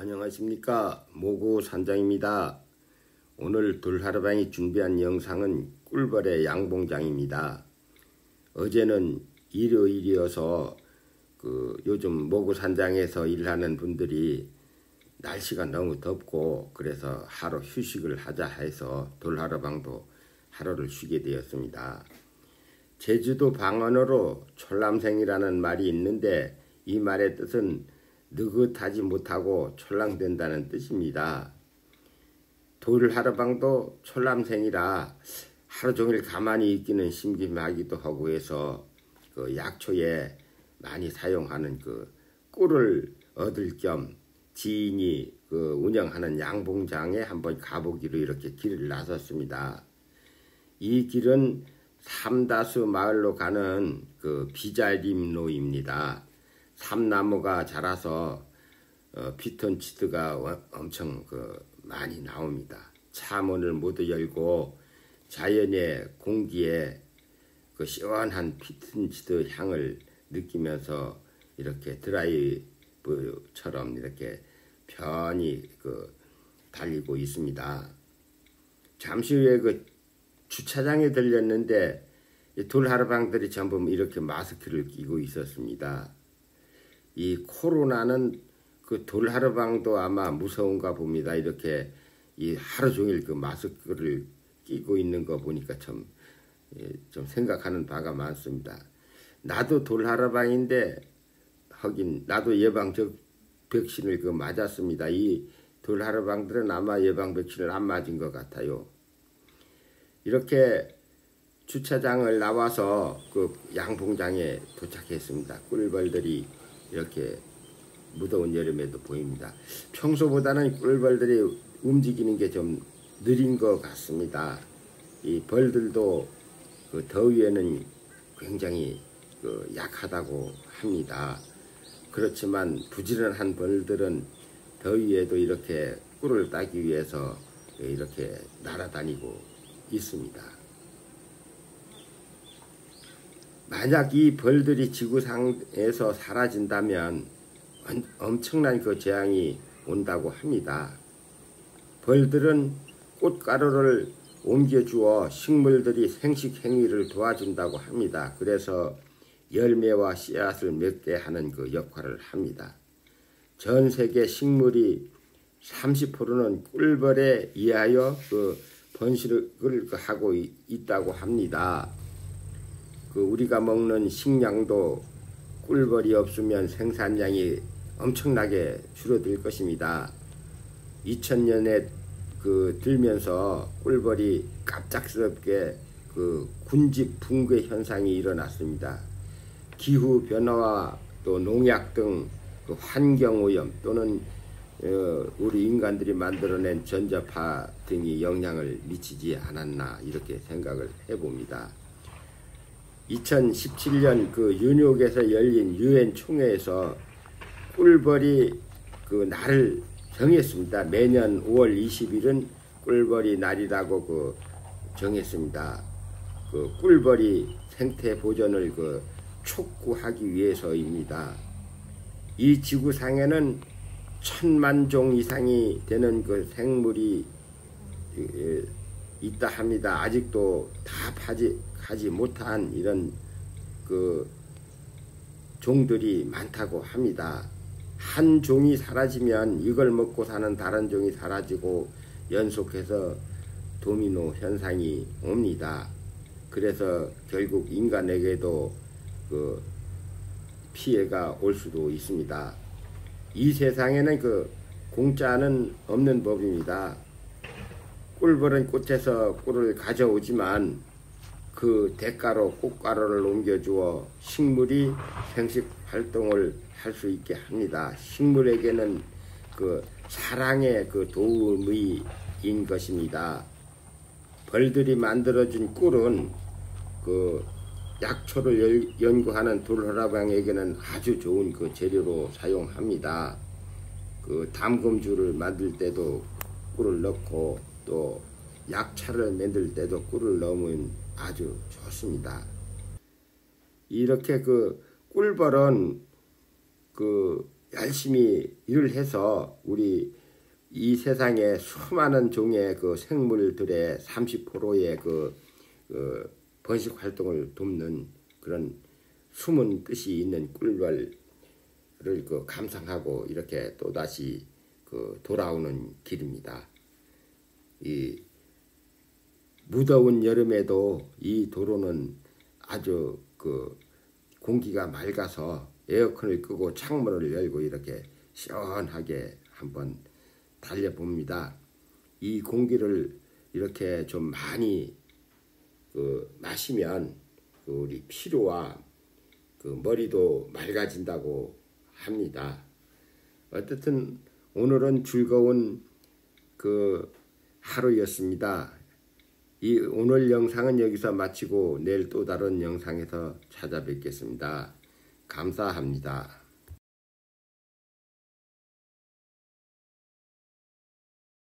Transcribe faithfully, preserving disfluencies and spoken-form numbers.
안녕하십니까, 모구 산장입니다. 오늘 돌하루방이 준비한 영상은 꿀벌의 양봉장입니다. 어제는 일요일이어서 그 요즘 모구 산장에서 일하는 분들이 날씨가 너무 덥고 그래서 하루 휴식을 하자 해서 돌하루방도 하루를 쉬게 되었습니다. 제주도 방언어로 촐람생이라는 말이 있는데 이 말의 뜻은 느긋하지 못하고 촐랑된다는 뜻입니다. 돌하루방도 촐람생이라 하루 종일 가만히 있기는 심심하기도 하고 해서 그 약초에 많이 사용하는 그 꿀을 얻을 겸 지인이 그 운영하는 양봉장에 한번 가보기로 이렇게 길을 나섰습니다. 이 길은 삼다수 마을로 가는 그 비자림로입니다. 삼나무가 자라서 어, 피톤치드가 엄청 그 많이 나옵니다. 차문을 모두 열고 자연의 공기에 그 시원한 피톤치드 향을 느끼면서 이렇게 드라이브처럼 이렇게 편히 그 달리고 있습니다. 잠시 후에 그 주차장에 들렸는데 돌하루방들이 전부 이렇게 마스크를 끼고 있었습니다. 이 코로나는 그 돌하루방도 아마 무서운가 봅니다. 이렇게 이 하루 종일 그 마스크를 끼고 있는 거 보니까 참, 좀 생각하는 바가 많습니다. 나도 돌하루방인데 하긴 나도 예방적 백신을 그 맞았습니다. 이 돌하루방들은 아마 예방 백신을 안 맞은 것 같아요. 이렇게 주차장을 나와서 그 양봉장에 도착했습니다. 꿀벌들이 이렇게 무더운 여름에도 보입니다. 평소보다는 꿀벌들이 움직이는 게 좀 느린 것 같습니다. 이 벌들도 그 더위에는 굉장히 그 약하다고 합니다. 그렇지만 부지런한 벌들은 더위에도 이렇게 꿀을 따기 위해서 이렇게 날아다니고 있습니다. 만약 이 벌들이 지구상에서 사라진다면 엄청난 그 재앙이 온다고 합니다. 벌들은 꽃가루를 옮겨주어 식물들이 생식 행위를 도와준다고 합니다. 그래서 열매와 씨앗을 맺게 하는 그 역할을 합니다. 전 세계 식물이 삼십 퍼센트는 꿀벌에 의하여 그 번식을 하고 있다고 합니다. 그 우리가 먹는 식량도 꿀벌이 없으면 생산량이 엄청나게 줄어들 것입니다. 이천 년에 그 들면서 꿀벌이 갑작스럽게 그 군집 붕괴 현상이 일어났습니다. 기후 변화와 또 농약 등 그 환경 오염 또는 어, 우리 인간들이 만들어낸 전자파 등이 영향을 미치지 않았나 이렇게 생각을 해봅니다. 이천십칠 년 그 뉴욕에서 열린 유엔 총회에서 꿀벌이 그 날을 정했습니다. 매년 오월 이십일은 꿀벌이 날이라고 그 정했습니다. 그 꿀벌이 생태 보존을 그 촉구하기 위해서입니다. 이 지구상에는 천만 종 이상이 되는 그 생물이 있다 합니다. 아직도 다 파직하지 못한 이런 그 종들이 많다고 합니다. 한 종이 사라지면 이걸 먹고 사는 다른 종이 사라지고 연속해서 도미노 현상이 옵니다. 그래서 결국 인간에게도 그 피해가 올 수도 있습니다. 이 세상에는 그 공짜는 없는 법입니다. 꿀벌은 꽃에서 꿀을 가져오지만 그 대가로 꽃가루를 옮겨주어 식물이 생식 활동을 할 수 있게 합니다. 식물에게는 그 사랑의 그 도움인 것입니다. 벌들이 만들어준 꿀은 그 약초를 연구하는 돌하루방에게는 아주 좋은 그 재료로 사용합니다. 그 담금주를 만들 때도 꿀을 넣고 또 약차를 만들 때도 꿀을 넣으면 아주 좋습니다. 이렇게 그 꿀벌은 그 열심히 일을 해서 우리 이 세상에 수많은 종의 그 생물들의 삼십 퍼센트의 그, 그 번식 활동을 돕는 그런 숨은 뜻이 있는 꿀벌을 그 감상하고 이렇게 또다시 그 돌아오는 길입니다. 이 무더운 여름에도 이 도로는 아주 그 공기가 맑아서 에어컨을 끄고 창문을 열고 이렇게 시원하게 한번 달려봅니다. 이 공기를 이렇게 좀 많이 그 마시면 그 우리 피로와 그 머리도 맑아진다고 합니다. 어쨌든 오늘은 즐거운 그 하루였습니다. 이 오늘 영상은 여기서 마치고 내일 또 다른 영상에서 찾아뵙겠습니다. 감사합니다.